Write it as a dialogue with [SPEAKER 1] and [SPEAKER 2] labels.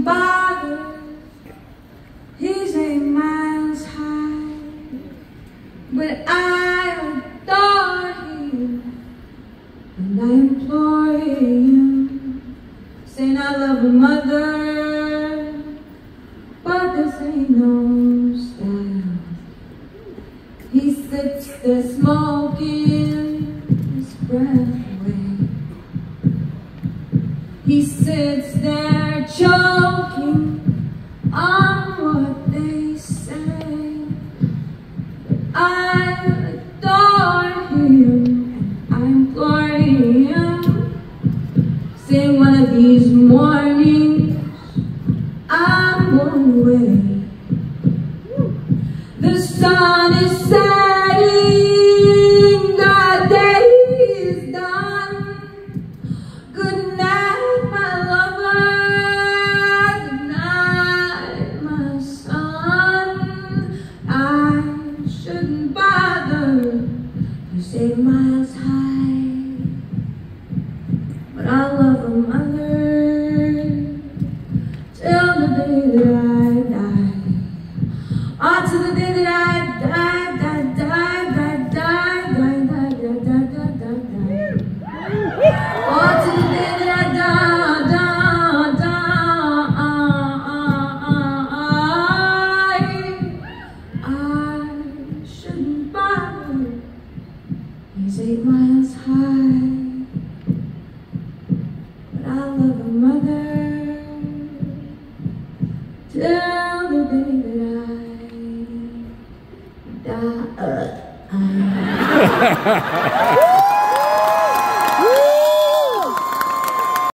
[SPEAKER 1] bother. He's 8 miles high, but I adore him, and I implore him, saying I love a mother, but this ain't no style. He sits there smoking his breath away. He sits there choking on what they say. I adore him and I implore him, say one of these mornings I'm going away. The sun is setting, the day is done. Good night, my lover. Good night, my son. I shouldn't bother. He's 8 miles high, but I love a mother till the day that I die. On to the day that I die, die, die, die, die, die, die, die, die, die, die. On to the day that I die, die, die. I shouldn't bother. He's 8 miles high, but I love a mother till the day that I die.